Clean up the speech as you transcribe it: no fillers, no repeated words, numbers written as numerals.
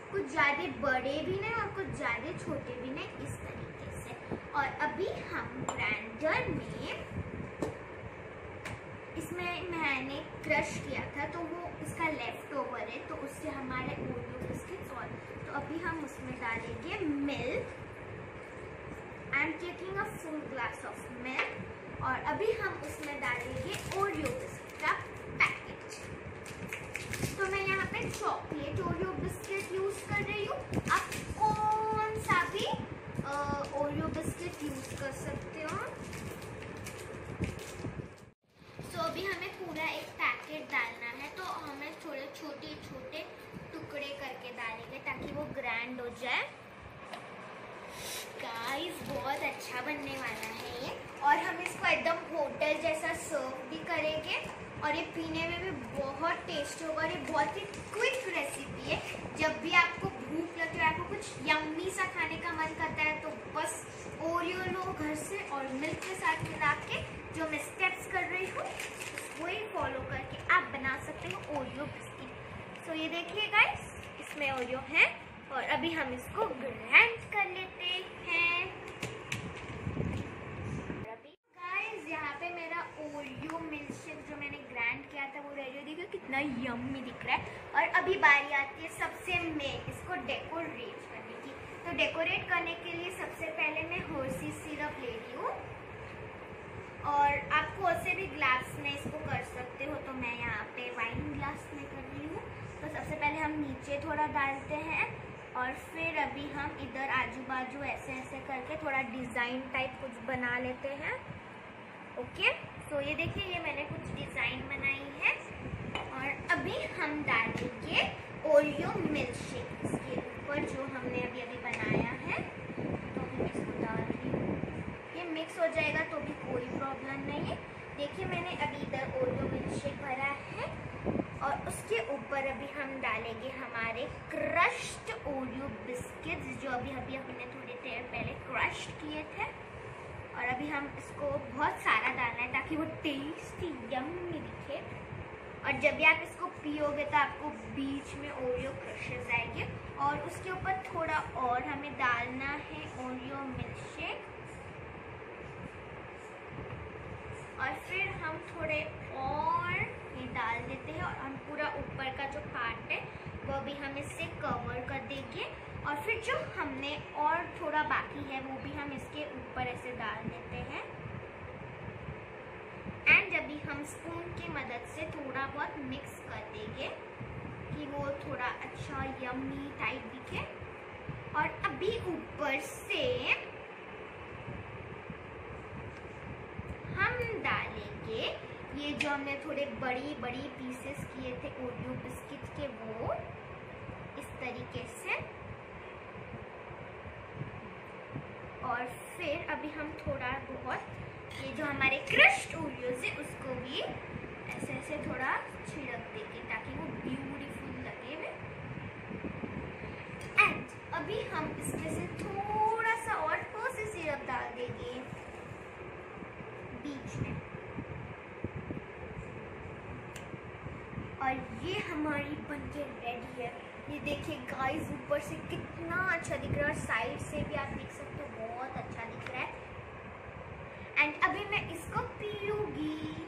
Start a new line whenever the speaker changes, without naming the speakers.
कुछ ज़्यादा बड़े भी नहीं और कुछ ज़्यादा छोटे भी नहीं, इस तरीके से। और अभी हम ग्राइंडर में इसमें मैंने क्रश किया था तो वो इसका लेफ्ट ओवर है, तो उससे हमारे ओरियो बिस्किट्स। और तो अभी हम उसमें डालेंगे milk. I am taking a full glass of milk. और अभी हम उसमें डालेंगे ओरियो बिस्किट का पैकेट। तो मैं यहाँ पे चॉकलेट ओरियो बिस्किट यूज कर रही हूँ। आप कौन सा भी ओरियो बिस्किट यूज कर सकते हो। तो अभी हमें पूरा एक पैकेट डालना है, तो हमें थोड़े छोटे छोटे टुकड़े करके डालेंगे ताकि वो ग्रैंड हो जाए। गाइस बहुत अच्छा बनने वाला है ये, और हम इसको एकदम होटल जैसा सर्व भी करेंगे। और ये पीने में भी बहुत टेस्टी होगा। और ये बहुत ही क्विक रेसिपी है। जब भी आपको भूख लगती है, आपको कुछ यम्मी सा खाने का मन करता है, तो बस ओरियो लो घर से और मिल्क के साथ मिला के जो मैं स्टेप्स कर रही हूँ वही फॉलो करके आप बना सकते हो ओरियो बिस्किट। तो ये देखिए गाइस, इसमें ओरियो है और अभी हम इसको ग्राइंड कर लेते हैं। अभी गाइस यहाँ पे मेरा ओरियो मिल्कशेक जो मैंने ग्राइंड किया था वो रेडी। देखिए कितना यम्मी दिख रहा है। और अभी बारी आती है सबसे मेन, इसको डेकोरेट करने की। तो डेकोरेट करने के लिए सबसे पहले मैं हर्सी सिरप ले रही हूँ, और आप कौन से भी ग्लास में इसको कर सकते हो। तो मैं यहाँ पे वाइन ग्लास में कर रही हूँ। तो सबसे पहले हम नीचे थोड़ा डालते हैं, और फिर अभी हम इधर आजू बाजू ऐसे ऐसे करके थोड़ा डिज़ाइन टाइप कुछ बना लेते हैं। ओके, तो ये देखिए ये मैंने कुछ डिज़ाइन बनाई है। और अभी हम डालेंगे ओरियो मिल्कशेक इसके ऊपर जो हमने अभी अभी बनाया है। तो हम इसको डाल रही हूँ, ये मिक्स हो जाएगा तो भी कोई प्रॉब्लम नहीं है। देखिए मैंने अभी इधर ओरियो मिल्कशेक भरा है, और उसके ऊपर अभी हम डालेंगे हमारे क्रश्ड ओरियो बिस्किट्स जो अभी अभी हमने थोड़ी देर पहले क्रश किए थे। और अभी हम इसको बहुत सारा डालना है ताकि वो टेस्टी यम्मी दिखे। और जब भी आप इसको पियोगे तो आपको बीच में ओरियो क्रशेस आएंगे। और उसके ऊपर थोड़ा और हमें डालना है ओरियो मिल्कशेक। और फिर हम थोड़े और ये डाल देते हैं, और हम पूरा ऊपर का जो पार्ट है वो भी हम इससे कवर कर देंगे। और फिर जो हमने और थोड़ा बाकी है वो भी हम इसके ऊपर ऐसे डाल देते हैं। एंड अभी हम स्पून की मदद से थोड़ा बहुत मिक्स कर देंगे कि वो थोड़ा अच्छा यम्मी टाइप दिखे। और अभी ऊपर से हम डालेंगे ये जो हमने थोड़े बड़ी बड़ी पीसेस किए थे ओरियो बिस्किट के, वो इस तरीके से। और फिर अभी हम थोड़ा बहुत ये जो हमारे क्रश्ड ओरियोज है उसको भी ऐसे ऐसे थोड़ा छिड़क देंगे ताकि वो ब्यूटीफुल लगे हुए। एंड अभी हम इसमें से थोड़ा सा और से सिरप डाल देंगे बीच में। और ये हमारी बनके रेडी है। ये देखिए गाइस, ऊपर से कितना अच्छा दिख रहा है, और साइड से भी आप देख सकते हो बहुत अच्छा दिख रहा है। एंड अभी मैं इसको पीऊंगी।